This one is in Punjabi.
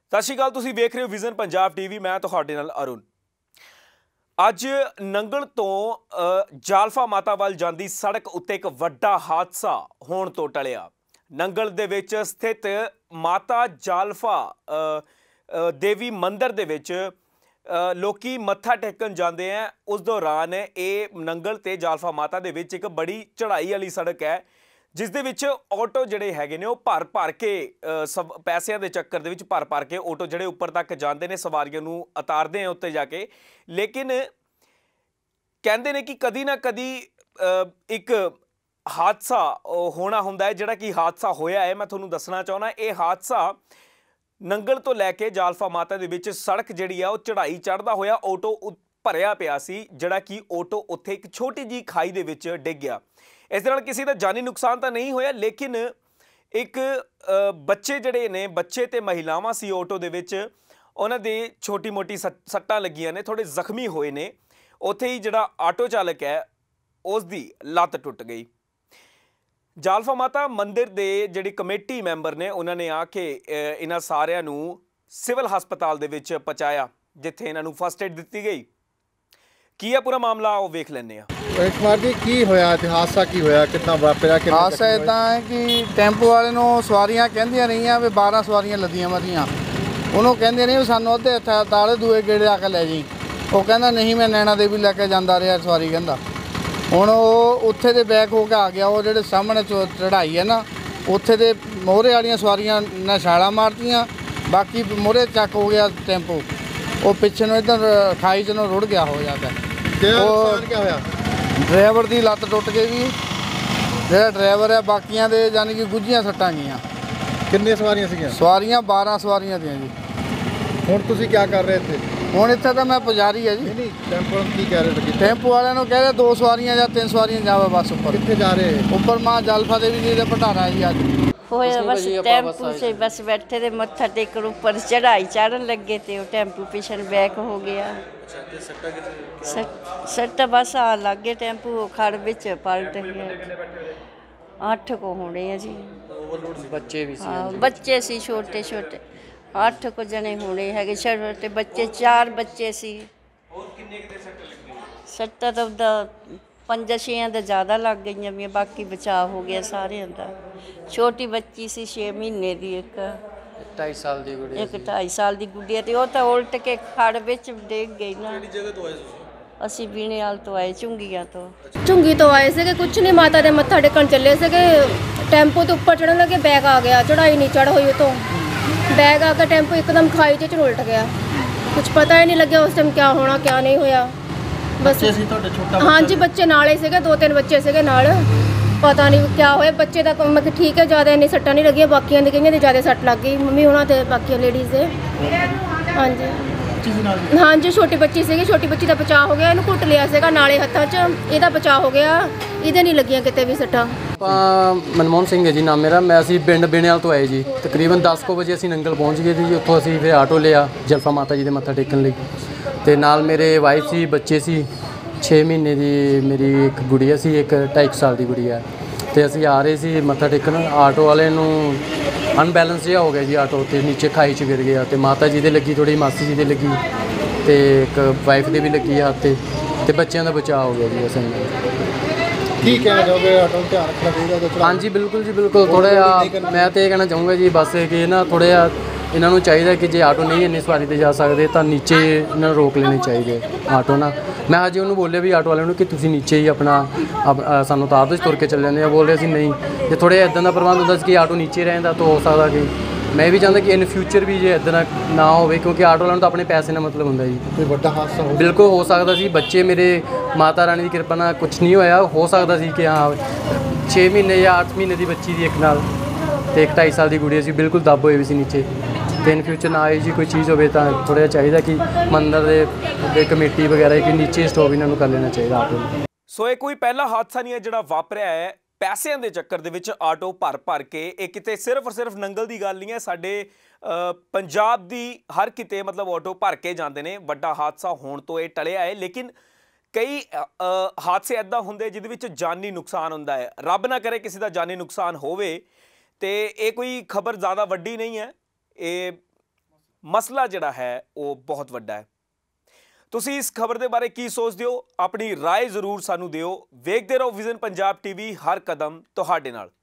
ਸਤਿ ਸ਼੍ਰੀ ਅਕਾਲ, ਤੁਸੀਂ ਵੇਖ ਰਹੇ ਹੋ ਵਿਜ਼ਨ ਪੰਜਾਬ ਟੀਵੀ। ਮੈਂ ਤੁਹਾਡੇ ਨਾਲ ਅਰੁਣ। ਅੱਜ ਨੰਗਲ ਤੋਂ ਜਾਲਫਾ ਮਾਤਾ ਵੱਲ ਜਾਂਦੀ ਸੜਕ ਉੱਤੇ ਇੱਕ ਵੱਡਾ ਹਾਦਸਾ ਹੋਣ ਤੋਂ ਟਲਿਆ। ਨੰਗਲ ਦੇ ਵਿੱਚ ਸਥਿਤ ਮਾਤਾ ਜਾਲਫਾ ਦੇਵੀ ਮੰਦਿਰ ਦੇ ਵਿੱਚ ਲੋਕੀ ਮੱਥਾ ਟੇਕਣ ਜਾਂਦੇ ਆ। ਉਸ ਦੌਰਾਨ ਇਹ ਨੰਗਲ ਤੇ ਜਾਲਫਾ ਮਾਤਾ ਦੇ ਵਿੱਚ ਇੱਕ ਬੜੀ ਚੜ੍ਹਾਈ ਵਾਲੀ ਸੜਕ ਹੈ, ਜਿਸ ਦੇ ਵਿੱਚ ਆਟੋ ਜਿਹੜੇ ਹੈਗੇ ਨੇ ਉਹ ਭਰ ਕੇ ਪੈਸਿਆਂ ਦੇ ਚੱਕਰ ਦੇ ਵਿੱਚ ਭਰ ਕੇ ਆਟੋ ਜਿਹੜੇ ਉੱਪਰ ਤੱਕ ਜਾਂਦੇ ਨੇ, ਸਵਾਰੀਆਂ ਨੂੰ ਉਤਾਰਦੇ ਆ ਉੱਤੇ ਜਾ ਕੇ। ਲੇਕਿਨ ਕਹਿੰਦੇ ਨੇ ਕਿ ਕਦੀ ਨਾ ਕਦੀ ਇੱਕ ਹਾਦਸਾ ਹੋਣਾ ਹੁੰਦਾ ਹੈ, ਜਿਹੜਾ ਕਿ ਹਾਦਸਾ ਹੋਇਆ ਹੈ। ਮੈਂ ਤੁਹਾਨੂੰ ਦੱਸਣਾ ਚਾਹੁੰਦਾ, ਇਹ ਹਾਦਸਾ ਨੰਗਲ ਤੋਂ ਲੈ ਕੇ ਜਾਲਫਾ ਮਾਤਾ ਦੇ ਵਿੱਚ ਸੜਕ ਜਿਹੜੀ ਆ ਉਹ ਚੜ੍ਹਾਈ ਚੜ੍ਹਦਾ ਹੋਇਆ ਆਟੋ ਭਰਿਆ ਪਿਆ ਸੀ, ਜਿਹੜਾ ਕਿ ਆਟੋ ਉੱਥੇ ਇੱਕ ਛੋਟੀ ਜਿਹੀ ਖਾਈ ਦੇ ਵਿੱਚ ਡਿੱਗ ਗਿਆ। ਇਸ ਦੇ ਨਾਲ ਕਿਸੇ ਦਾ ਜਾਨੀ ਨੁਕਸਾਨ ਤਾਂ ਨਹੀਂ ਹੋਇਆ, ਲੇਕਿਨ ਇੱਕ ਬੱਚੇ ਜਿਹੜੇ ਨੇ, ਬੱਚੇ ਤੇ ਮਹਿਲਾਵਾਂ ਸੀ ਆਟੋ ਦੇ ਵਿੱਚ, ਉਹਨਾਂ ਦੇ ਛੋਟੀ ਮੋਟੀ ਸੱਟਾਂ ਲੱਗੀਆਂ ਨੇ, ਥੋੜ੍ਹੇ ਜ਼ਖਮੀ ਹੋਏ ਨੇ। ਉੱਥੇ ਹੀ ਜਿਹੜਾ ਆਟੋ ਚਾਲਕ ਹੈ ਉਸ ਦੀ ਲੱਤ ਟੁੱਟ ਗਈ। ਜਾਲਫਾ ਮਾਤਾ ਮੰਦਿਰ ਦੇ ਜਿਹੜੀ ਕਮੇਟੀ ਮੈਂਬਰ ਨੇ, ਉਹਨਾਂ ਨੇ ਆ ਕੇ ਇਹਨਾਂ ਸਾਰਿਆਂ ਨੂੰ ਸਿਵਲ ਹਸਪਤਾਲ ਦੇ ਵਿੱਚ ਪਹੁੰਚਾਇਆ, ਜਿੱਥੇ ਇਹਨਾਂ ਨੂੰ ਫਸਟ ਏਡ ਦਿੱਤੀ ਗਈ। ਕੀ ਹੈ ਪੂਰਾ ਮਾਮਲਾ, ਉਹ ਵੇਖ ਲੈਂਦੇ ਆ। ਇੱਕ ਵਾਰ ਜੀ ਕੀ ਹੋਇਆ, ਹਾਦਸਾ ਕੀ ਹੋਇਆ, ਕਿੰਨਾ ਵਾਪਰਿਆ? ਹਾਦਸਾ ਇਦਾਂ ਹੈ ਕਿ ਟੈਂਪੂ ਵਾਲੇ ਨੂੰ ਸਵਾਰੀਆਂ ਕਹਿੰਦੀਆਂ ਰਹੀਆਂ ਵੀ 12 ਸਵਾਰੀਆਂ ਲੱਦੀਆਂ ਮਦੀਆਂ। ਉਹਨੂੰ ਕਹਿੰਦੇ ਨਹੀਂ ਵੀ ਸਾਨੂੰ ਅੱਧੇ ਤਾਲੇ ਦੂਏ ਗੇੜੇ ਆ ਕੇ ਲੈ ਜੀ। ਉਹ ਕਹਿੰਦਾ ਨਹੀਂ, ਮੈਂ ਨੈਣਾ ਦੇਵੀ ਲੈ ਕੇ ਜਾਂਦਾ ਰਿਹਾ ਸਵਾਰੀ। ਕਹਿੰਦਾ ਹੁਣ ਉਹ ਉੱਥੇ ਦੇ ਬੈਕ ਹੋ ਕੇ ਆ ਗਿਆ। ਉਹ ਜਿਹੜੇ ਸਾਹਮਣੇ ਚੜ੍ਹਾਈ ਹੈ ਨਾ, ਉੱਥੇ ਦੇ ਮੋਹਰੇ ਵਾਲੀਆਂ ਸਵਾਰੀਆਂ ਨੇ ਛਾਲਾਂ ਮਾਰਤੀਆਂ, ਬਾਕੀ ਮੋਹਰੇ ਚੱਕ ਹੋ ਗਿਆ ਟੈਂਪੂ। ਉਹ ਪਿੱਛੇ ਨੂੰ ਇੱਧਰ ਖਾਈ 'ਚ ਨੂੰ ਰੁੜ ਗਿਆ ਹੋ ਜਾਂਦਾ। ਉਹ ਕੀ ਹੋਇਆ? ਡਰਾਈਵਰ ਦੀ ਲੱਤ ਟੁੱਟ ਗਈ ਵੀ, ਜਿਹੜਾ ਡਰਾਈਵਰ ਹੈ, ਬਾਕੀਆਂ ਦੇ ਯਾਨੀ ਕਿ ਗੁੱਝੀਆਂ ਸੱਟਾਂ ਗਈਆਂ। ਕਿੰਨੀਆਂ ਸਵਾਰੀਆਂ ਸੀਗੀਆਂ? ਸਵਾਰੀਆਂ 12 ਸਵਾਰੀਆਂ ਦੀਆਂ ਜੀ। ਹੁਣ ਤੁਸੀਂ ਕੀ ਕਰ ਰਹੇ ਇੱਥੇ? ਹੁਣ ਇੱਥੇ ਤਾਂ ਮੈਂ ਪੁਜਾਰੀ ਹੈ ਜੀ। ਨਹੀਂ, ਟੈਂਪੂ ਵਾਲੇ ਕੀ ਕਹਿ ਰਹੇ? ਟੈਂਪੂ ਵਾਲਿਆਂ ਨੂੰ ਕਹਿ ਰਹੇ 2 ਸਵਾਰੀਆਂ ਜਾਂ 3 ਸਵਾਰੀਆਂ ਜਾਵੇ ਬਸ ਉੱਪਰ। ਕਿੱਥੇ ਜਾ ਰਹੇ? ਉੱਪਰ ਮਾਂ ਜਾਲਫਾ ਦੇਵੀ ਜੀ ਦੇ ਭੰਡਾਰਾ ਜੀ। ਅੱਜ ਹੋਇਆ ਬਸ ਟੈਂਪੂ 'ਚ ਬਸ ਬੈਠੇ ਤੇ ਮੱਥਾ ਟੇਕਣ ਉੱਪਰ ਚੜ੍ਹਾਈ ਚੜ੍ਹਨ ਲੱਗੇ ਤੇ ਉਹ ਟੈਂਪੂ ਪਿਛਣ ਬੈਕ ਹੋ ਗਿਆ। ਸੱਟਾਂ ਬਸ ਆ ਲੱਗੇ, ਟੈਂਪੂ ਖੜ ਵਿੱਚ ਪਲਟ ਗਿਆ। 8 ਕੋ ਹੋਣੇ ਆ ਜੀ। ਬੱਚੇ ਵੀ ਹਾਂ, ਬੱਚੇ ਸੀ ਛੋਟੇ ਛੋਟੇ, 8 ਕੁ ਜਣੇ ਹੋਣੇ ਹੈਗੇ ਛੋਟੇ ਬੱਚੇ। 4 ਬੱਚੇ ਸੀ। ਸੱਟਾਂ ਤਾਂ ਉਹਦਾ 5-6 ਦਾ ਜ਼ਿਆਦਾ ਲੱਗ ਗਈਆਂ ਵੀ, ਬਾਕੀ ਬਚਾਅ ਹੋ ਗਿਆ ਸਾਰਿਆਂ ਦਾ। ਛੋਟੀ ਬੱਚੀ ਸੀ 6 ਮਹੀਨੇ ਦੀ, ਇੱਕ 2.5 ਸਾਲ ਦੀ ਗੁੜੀਆ, ਇੱਕ 2.5 ਸਾਲ ਦੀ ਗੁੱਡੀਆ, ਤੇ ਉਹ ਤਾਂ ਉਲਟ ਕੇ ਖੜ ਵਿੱਚ ਡਿੱਗ ਗਈ ਨਾ। ਕਿਹੜੀ ਜਗ੍ਹਾ ਤੋਂ ਆਏ ਤੁਸੀਂ? ਅਸੀਂ ਬੀਣੇਵਾਲ ਤੋਂ ਆਏ, ਝੁੰਗੀਆਂ ਤੋਂ। ਝੁੰਗੀ ਤੋਂ ਆਏ ਸੀਗੇ, ਕੁਛ ਨਹੀਂ, ਮਾਤਾ ਦੇ ਮੱਥਾ ਟੇਕਣ ਚੱਲੇ ਸੀਗੇ। ਟੈਂਪੂ ਤੋਂ ਉੱਪਰ ਚੜ੍ਹਨ ਲੱਗੇ, ਬੈਗ ਆ ਗਿਆ, ਚੜ੍ਹਾਈ ਨਹੀਂ ਚੜ੍ਹ ਹੋਈ, ਉਹ ਤੋਂ ਬੈਗ ਆ ਕੇ ਟੈਂਪੂ ਇੱਕਦਮ ਖਾਈ 'ਚ ਉਲਟ ਗਿਆ। ਕੁਛ ਪਤਾ ਹੀ ਨਹੀਂ ਲੱਗਿਆ ਉਸ ਟਾਈਮ ਕਿਆ ਹੋਣਾ ਕਿਆ ਨਹੀਂ ਹੋਇਆ। ਬਸ ਸੀ ਤੁਹਾਡੇ ਛੋਟਾ? ਹਾਂਜੀ, ਬੱਚੇ ਨਾਲ ਹੀ ਸੀਗੇ, 2-3 ਬੱਚੇ ਸੀਗੇ ਨਾਲ। ਪਤਾ ਨਹੀਂ ਕਿਆ ਹੋਇਆ। ਬੱਚੇ ਦਾ ਮੈਂ ਕਿ ਠੀਕ ਹੈ, ਜ਼ਿਆਦਾ ਇੰਨੀ ਸੱਟਾਂ ਨਹੀਂ ਲੱਗੀਆਂ, ਬਾਕੀਆਂ ਦੀ ਕਈਆਂ ਦੀ ਜ਼ਿਆਦਾ ਸੱਟ ਲੱਗ ਗਈ, ਮੰਮੀ ਹੋਣਾ ਤੇ ਬਾਕੀਆਂ ਲੇਡੀਜ਼ ਦੇ। ਹਾਂਜੀ ਹਾਂਜੀ, ਛੋਟੀ ਬੱਚੀ ਸੀਗੀ, ਛੋਟੀ ਬੱਚੀ ਦਾ ਬਚਾਅ ਹੋ ਗਿਆ। ਇਹਨੂੰ ਘੁੱਟ ਲਿਆ ਸੀਗਾ ਨਾਲੇ ਹੱਥਾਂ 'ਚ, ਇਹਦਾ ਬਚਾਅ ਹੋ ਗਿਆ, ਇਹਦੇ ਨਹੀਂ ਲੱਗੀਆਂ ਕਿਤੇ ਵੀ ਸੱਟਾਂ। ਮਨਮੋਹਨ ਸਿੰਘ ਹੈ ਜੀ ਨਾਮ ਮੇਰਾ। ਮੈਂ ਅਸੀਂ ਪਿੰਡ ਬੀਣੇਵਾਲ ਤੋਂ ਆਏ ਜੀ। ਤਕਰੀਬਨ 10 ਕੁ ਵਜੇ ਅਸੀਂ ਨੰਗਲ ਪਹੁੰਚ ਗਏ ਜੀ। ਉੱਥੋਂ ਅਸੀਂ ਫਿਰ ਆਟੋ ਲਿਆ ਜਲਫਾ ਮਾਤਾ ਜੀ ਦੇ ਮੱਥਾ ਟੇਕਣ ਲਈ, ਅਤੇ ਨਾਲ ਮੇਰੇ ਵਾਈਫ ਸੀ, ਬੱਚੇ ਸੀ। 6 ਮਹੀਨੇ ਦੀ ਮੇਰੀ ਇੱਕ ਗੁੜੀਆ ਸੀ, ਇੱਕ 2.5 ਸਾਲ ਦੀ ਗੁੜੀਆ। ਅਤੇ ਅਸੀਂ ਆ ਰਹੇ ਸੀ ਮੱਥਾ ਟੇਕਣ। ਆਟੋ ਵਾਲੇ ਨੂੰ ਅਨਬੈਲੈਂਸ ਜਿਹਾ ਹੋ ਗਿਆ ਜੀ ਆਟੋ, ਅਤੇ ਨੀਚੇ ਖਾਈ 'ਚ ਗਿਰ ਗਿਆ। ਅਤੇ ਮਾਤਾ ਜੀ ਦੇ ਲੱਗੀ, ਥੋੜ੍ਹੀ ਮਾਸੀ ਜੀ ਦੇ ਲੱਗੀ, ਅਤੇ ਇੱਕ ਵਾਈਫ ਦੇ ਵੀ ਲੱਗੀ ਹੱਥ 'ਤੇ, ਅਤੇ ਬੱਚਿਆਂ ਦਾ ਬਚਾਅ ਹੋ ਗਿਆ ਜੀ। ਅਸੀਂ ਕੀ ਕਹਿਣਾ ਚਾਹੋਗੇ? ਆਟੋ ਨੂੰ ਧਿਆਨ ਰੱਖਣਾ ਚਾਹੀਦਾ? ਹਾਂਜੀ ਬਿਲਕੁਲ ਜੀ, ਬਿਲਕੁਲ। ਥੋੜ੍ਹਾ ਜਿਹਾ ਮੈਂ ਤਾਂ ਇਹ ਕਹਿਣਾ ਚਾਹੂੰਗਾ ਜੀ, ਬਸ ਕਿ ਨਾ ਥੋੜ੍ਹਾ ਜਿਹਾ ਇਹਨਾਂ ਨੂੰ ਚਾਹੀਦਾ ਕਿ ਜੇ ਆਟੋ ਨਹੀਂ ਇੰਨੀ ਸਵਾਰੀ 'ਤੇ ਜਾ ਸਕਦੇ ਤਾਂ ਨੀਚੇ ਇਹਨਾਂ ਨੂੰ ਰੋਕ ਲੈਣੇ ਚਾਹੀਦੇ ਆਟੋ ਨਾ। ਮੈਂ ਅਜੇ ਉਹਨੂੰ ਬੋਲਿਆ ਵੀ ਆਟੋ ਵਾਲਿਆਂ ਨੂੰ ਕਿ ਤੁਸੀਂ ਨੀਚੇ ਹੀ ਆਪਣਾ ਸਾਨੂੰ ਉਤਾਰ ਦਿਓ, ਤੁਰ ਕੇ ਚੱਲ ਜਾਂਦੇ ਆ। ਬੋਲ ਰਹੇ ਸੀ ਨਹੀਂ, ਜੇ ਥੋੜ੍ਹਾ ਜਿਹਾ ਇੱਦਾਂ ਦਾ ਪ੍ਰਬੰਧ ਹੁੰਦਾ ਸੀ ਕਿ ਆਟੋ ਨੀਚੇ ਰਹਿੰਦਾ ਤਾਂ ਹੋ ਸਕਦਾ ਕਿ ਮੈਂ ਵੀ ਚਾਹੁੰਦਾ ਕਿ ਇਨ ਫਿਊਚਰ ਵੀ ਜੇ ਇੱਦਾਂ ਨਾ ਹੋਵੇ, ਕਿਉਂਕਿ ਆਟੋ ਵਾਲਿਆਂ ਨੂੰ ਤਾਂ ਆਪਣੇ ਪੈਸੇ ਨਾਲ ਮਤਲਬ ਹੁੰਦਾ ਜੀ। ਕੋਈ ਵੱਡਾ ਹਾਦਸਾ ਬਿਲਕੁਲ ਹੋ ਸਕਦਾ ਸੀ। ਬੱਚੇ ਮੇਰੇ ਮਾਤਾ ਰਾਣੀ ਦੀ ਕਿਰਪਾ ਨਾਲ ਕੁਛ ਨਹੀਂ ਹੋਇਆ। ਹੋ ਸਕਦਾ ਸੀ ਕਿ ਹਾਂ 6 ਮਹੀਨੇ ਜਾਂ 8 ਮਹੀਨੇ ਦੀ ਬੱਚੀ ਦੀ ਇੱਕ ਨਾਲ, ਅਤੇ ਇੱਕ 2.5 ਸਾਲ ਦੀ ਗੁੜੀਆ ਸੀ, ਬਿਲਕੁਲ ਦੱਬ ਹੋਏ ਵੀ ਸੀ ਨੀਚੇ। ਅਤੇ ਇਨ ਫਿਊਚਰ ਨਾ ਆਏ ਜੀ ਕੋਈ ਚੀਜ਼ ਹੋਵੇ ਤਾਂ ਥੋੜ੍ਹਾ ਜਿਹਾ ਚਾਹੀਦਾ ਕਿ ਮੰਦਰ ਦੇ ਕਮੇਟੀ ਵਗੈਰਾ ਕਿ ਨੀਚੇ ਸਟੋਪ ਇਹਨਾਂ ਨੂੰ ਕਰ ਲੈਣਾ ਚਾਹੀਦਾ ਆਟੋ ਨੂੰ। ਸੋ ਇਹ ਕੋਈ ਪਹਿਲਾ ਹਾਦਸਾ ਨਹੀਂ ਹੈ ਜਿਹੜਾ ਵਾਪਰਿਆ ਹੈ ਪੈਸਿਆਂ ਦੇ ਚੱਕਰ ਦੇ ਵਿੱਚ ਆਟੋ ਭਰ ਕੇ। ਇਹ ਕਿਤੇ ਸਿਰਫ ਔਰ ਸਿਰਫ ਨੰਗਲ ਦੀ ਗੱਲ ਨਹੀਂ ਹੈ, ਸਾਡੇ ਪੰਜਾਬ ਦੀ ਹਰ ਕਿਤੇ ਮਤਲਬ ਆਟੋ ਭਰ ਕੇ ਜਾਂਦੇ ਨੇ। ਵੱਡਾ ਹਾਦਸਾ ਹੋਣ ਤੋਂ ਇਹ ਟਲਿਆ ਹੈ, ਲੇਕਿਨ ਕਈ ਹਾਦਸੇ ਇੱਦਾਂ ਹੁੰਦੇ ਜਿਹਦੇ ਵਿੱਚ ਜਾਨੀ ਨੁਕਸਾਨ ਹੁੰਦਾ ਹੈ। ਰੱਬ ਨਾ ਕਰੇ ਕਿਸੇ ਦਾ ਜਾਨੀ ਨੁਕਸਾਨ ਹੋਵੇ। ਤੇ ਇਹ ਕੋਈ ਖਬਰ ज़्यादा ਵੱਡੀ नहीं है, ये ਮਸਲਾ ਜਿਹੜਾ ਹੈ ਉਹ ਬਹੁਤ ਵੱਡਾ ਹੈ। ਤੁਸੀਂ ਇਸ ਖਬਰ ਦੇ ਬਾਰੇ ਕੀ ਸੋਚਦੇ ਹੋ? ਆਪਣੀ ਰਾਏ ਜ਼ਰੂਰ ਸਾਨੂੰ ਦਿਓ। ਵੇਖਦੇ ਰਹੋ ਵਿਜ਼ਨ ਪੰਜਾਬ ਟੀਵੀ, ਹਰ ਕਦਮ ਤੁਹਾਡੇ ਨਾਲ।